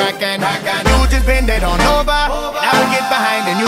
cracking. You just bend it on over, and I will get behind and you